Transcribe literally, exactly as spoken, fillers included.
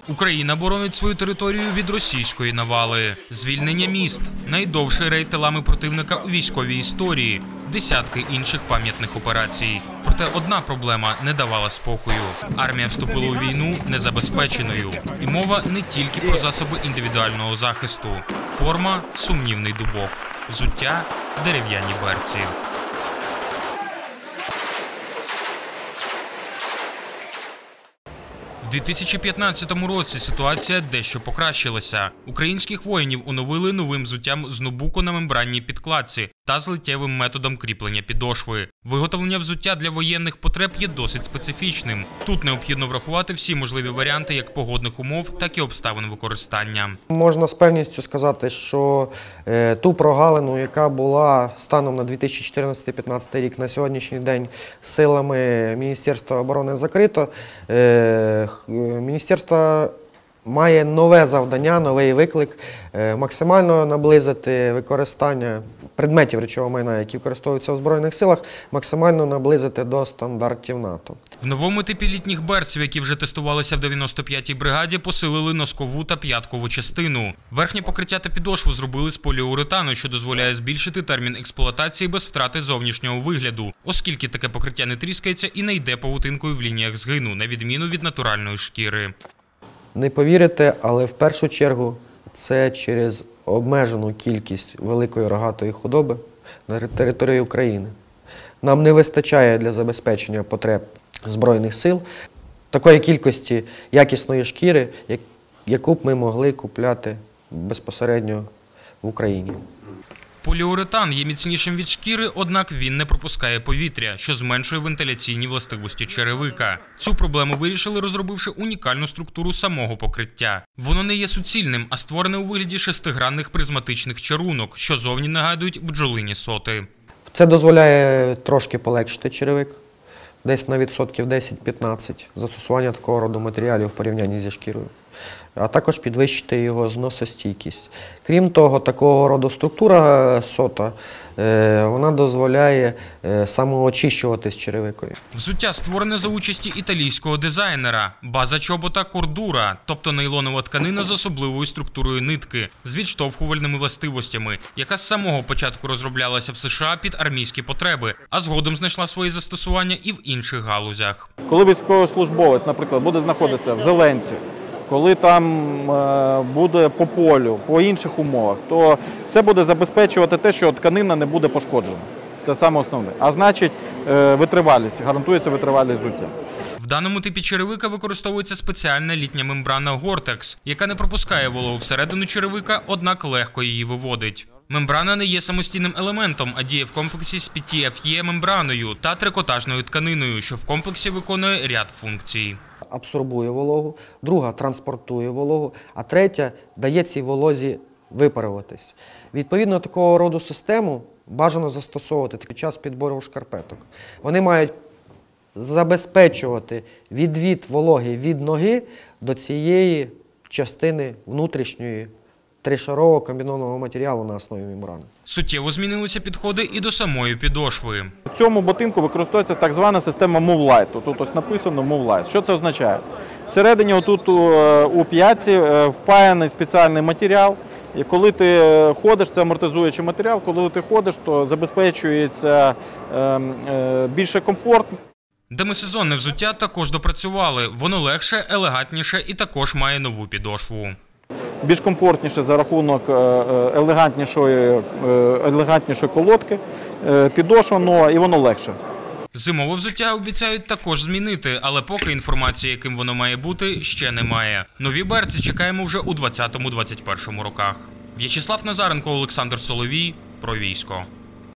Україна боронить свою територію від російської навали. Звільнення міст – найдовший рейд тилами противника у військовій історії. Десятки інших пам'ятних операцій. Проте одна проблема не давала спокою. Армія вступила у війну незабезпеченою. І мова не тільки про засоби індивідуального захисту. Форма – сумнівний дубок. Взуття – дерев'яні берці. У дві тисячі п'ятнадцятому році ситуація дещо покращилася. Українських воїнів оновили новим взуттям з нубуку на мембранній підкладці та злиттєвим методом кріплення підошви. Виготовлення взуття для воєнних потреб є досить специфічним. Тут необхідно врахувати всі можливі варіанти як погодних умов, так і обставин використання. Можна з певністю сказати, що е, ту прогалину, яка була станом на дві тисячі чотирнадцятий - дві тисячі п'ятнадцятий рік, на сьогоднішній день силами Міністерства оборони закрито, е, Міністерство має нове завдання, новий виклик – максимально наблизити використання предметів речового майна, які використовуються в Збройних силах, максимально наблизити до стандартів НАТО. В новому типі літніх берців, які вже тестувалися в дев'яносто п'ятій бригаді, посилили носкову та п'яткову частину. Верхнє покриття та підошву зробили з поліуретану, що дозволяє збільшити термін експлуатації без втрати зовнішнього вигляду, оскільки таке покриття не тріскається і не йде павутинкою в лініях згину, на відміну від натуральної шкіри. Не повірите, але в першу чергу це через обмежену кількість великої рогатої худоби на території України. Нам не вистачає для забезпечення потреб Збройних сил такої кількості якісної шкіри, яку б ми могли купляти безпосередньо в Україні. Поліуретан є міцнішим від шкіри, однак він не пропускає повітря, що зменшує вентиляційні властивості черевика. Цю проблему вирішили, розробивши унікальну структуру самого покриття. Воно не є суцільним, а створене у вигляді шестигранних призматичних чарунок, що зовні нагадують бджолині соти. Це дозволяє трошки полегшити черевик, десь на відсотків десять-п'ятнадцять застосування такого роду матеріалів в порівнянні зі шкірою, а також підвищити його зносостійкість. Крім того, такого роду структура сота, вона дозволяє самоочищувати з черевикою. Взуття створене за участі італійського дизайнера. База чобота – кордура, тобто нейлонова тканина з особливою структурою нитки, з відштовхувальними властивостями, яка з самого початку розроблялася в США під армійські потреби, а згодом знайшла свої застосування і в інших галузях. Коли військовослужбовець, наприклад, буде знаходитися в Зеленці, коли там буде по полю, по інших умовах, то це буде забезпечувати те, що тканина не буде пошкоджена. Це саме основне. А значить, витривалість, гарантується витривалість взуття. В даному типі черевика використовується спеціальна літня мембрана Гортекс, яка не пропускає вологу всередину черевика, однак легко її виводить. Мембрана не є самостійним елементом, а діє в комплексі з пі ті еф і мембраною та трикотажною тканиною, що в комплексі виконує ряд функцій. Абсорбує вологу, друга транспортує вологу, а третя дає цій волозі випаруватись. Відповідно, такого роду систему бажано застосовувати під час підбору шкарпеток. Вони мають забезпечувати відвід вологи від ноги до цієї частини внутрішньої тришарового комбінованого матеріалу на основі мембрани. Суттєво змінилися підходи і до самої підошви. В цьому ботинку використовується так звана система Move Light. Тут ось написано Move Light. Що це означає? Всередині отут у п'ятці впаяний спеціальний матеріал. І коли ти ходиш, це амортизуючий матеріал, коли ти ходиш, то забезпечується більше комфорт. Демисезонне взуття також допрацювали. Воно легше, елегантніше і також має нову підошву. Більш комфортніше за рахунок елегантнішої, елегантнішої колодки, підошва, ну, і воно легше. Зимове взуття обіцяють також змінити, але поки інформації, яким воно має бути, ще немає. Нові берці чекаємо вже у двадцятому - двадцять першому роках. В'ячеслав Назаренко, Олександр Соловій. Про військо.